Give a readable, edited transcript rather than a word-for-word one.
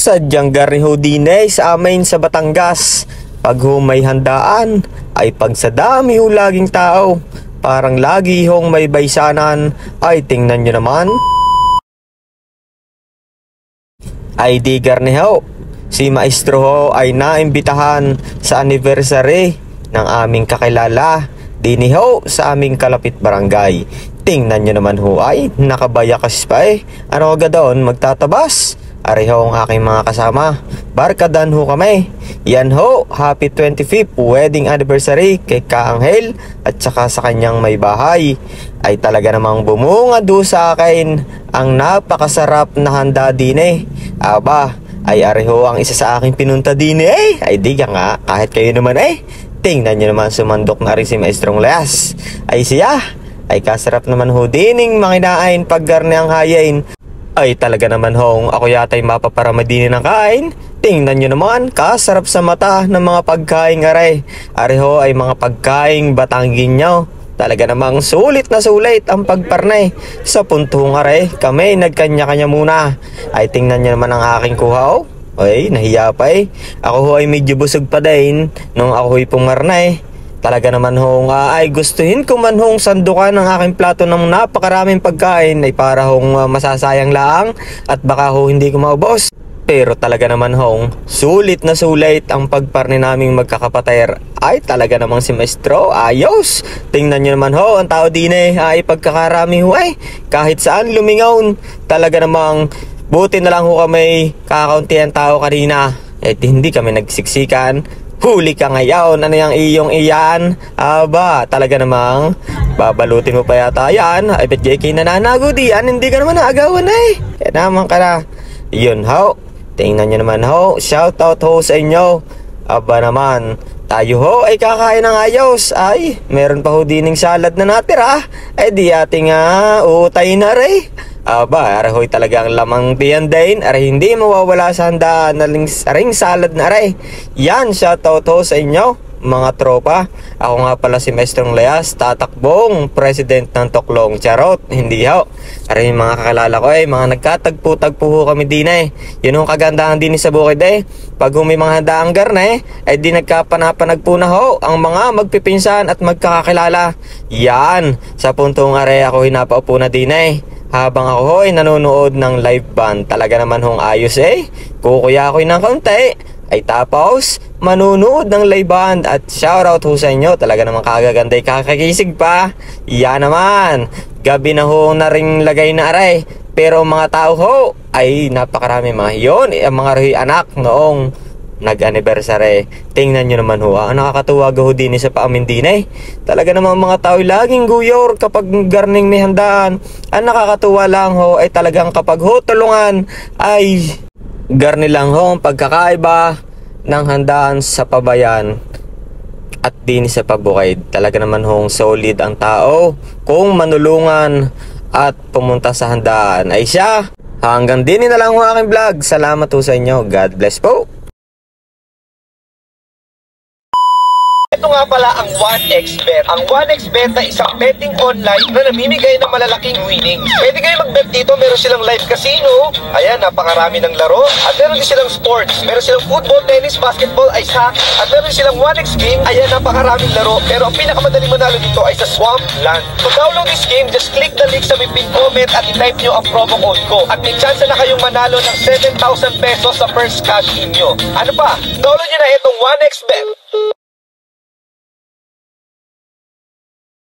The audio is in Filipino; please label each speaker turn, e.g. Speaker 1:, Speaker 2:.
Speaker 1: Sadyang garniho din sa amin sa Batangas. Pag may handaan ay pag sa dami ho laging tao, parang lagi hong may baysanan. Ay tingnan nyo naman. Ay di garniho, si Maestro ho ay naimbitahan sa anniversary ng aming kakilala dini ho sa aming kalapit barangay. Tingnan nyo naman ho ay nakabayakas pa Ano agad doon magtatabas? Ari ho ang aking mga kasama. Barkadan ho kami. Yan ho, happy 25th wedding anniversary kay Kaanghel at saka sa kanyang may bahay. Ay talaga namang bumunga do sa akin ang napakasarap na handa din Aba, ay ari ho ang isa sa aking pinunta din Ay di ka nga, kahit kayo naman tingnan nyo naman sumandok na rin si Maestrong Leas. Ay siya, ay kasarap naman ho dining manginain pag garni ang hayain. Ay talaga naman hong ako yata'y mapaparama din ng kain. Tingnan nyo naman, kasarap sa mata ng mga pagkaing aray. Ari ho ay mga pagkaing Batangginyaw. Talaga namang sulit na sulit ang pagparnay. Sa puntong aray, kami nagkanya-kanya muna. Ay tingnan nyo naman ang aking kuha Ay, nahiya pa Ako ho ay medyo busog pa din nung ako ay pumarnay. Talaga naman hong ay gustuhin ko man hong sandukan ng aking plato ng napakaraming pagkain ay para hong masasayang lang at baka ho hindi ko maubos. Pero talaga naman hong sulit na sulit ang pagparni naming magkakapatay. Ay talaga namang si Maestro ayos. Tingnan nyo naman ho ang tao din ay pagkakarami ho kahit saan lumingaw. Talaga namang buti na lang ho kami kakaunti ang tao kanina at hindi kami nagsiksikan. Huli ka ngayon, ano yung iyong iyan? Aba, talaga namang babalutin mo pa yata yan. Ay bet JK nananago diyan, hindi ka naman naagawan Kaya naman ka na. Yun ho, tingnan nyo naman ho, shout out ho sa inyo. Aba naman, tayo ho ay kakain ng ayos. Ay, meron pa ho dining salad na natira. Ay di ating utay na Aba, arahoy talagang lamang tiyan din. Aray hindi mawawala sa handaan na aring salad na aray. Yan, shoutout ho sa inyo mga tropa. Ako nga pala si Maestrong Leas, tatakbong president ng Toklong. Charot, hindi ho. Aray mga kakilala ko mga nagkatagpo-tagpo ho kami din Yun ang kagandahan din sa bukid Pag may mga handaang garne ay di nagkapanapanagpo na ho ang mga magpipinsan at magkakakilala. Yan, sa puntong aray ako hinapaupo na din habang ako ho'y nanonood ng live band. Talaga naman hong ayos kukuya ako'y ng kaunti ay tapos manunood ng live band. At shoutout ho sa inyo. Talaga naman kagaganday kakakisig pa. Yan naman, gabi na ho na ring lagay na aray. Pero mga tao ho ay napakarami mga yon ang mga rohi anak noong nag-anniversary. Tingnan nyo naman ho ang nakakatuwa ho din sa paamin din Talaga naman mga tao laging guyor kapag garning may handaan. Ang nakakatuwa lang ho ay talagang kapag ho tulungan ay garni lang ho ang pagkakaiba ng handaan sa pabayan at din sa pabukid. Talaga naman hong solid ang tao kung manulungan at pumunta sa handaan. Ay siya, hanggang din na lang ho aking vlog. Salamat ho sa inyo. God bless po.
Speaker 2: Ito nga pala ang 1xBet. Ang 1xBet ay isang betting online na namimigay ng malalaking winnings. Pwede kayo mag-bet dito. Meron silang live casino. Ayan, napakarami ng laro. At meron din silang sports. Meron silang football, tennis, basketball, ice hockey. At meron silang 1x game. Ayan, napakaraming laro. Pero ang pinakamadaling manalo dito ay sa Swampland. To download this game, just click the link sa may pin comment at i-type nyo ang promo code ko. At may chance na kayong manalo ng 7,000 pesos sa first cash in nyo. Ano pa? Download nyo na itong 1xBet.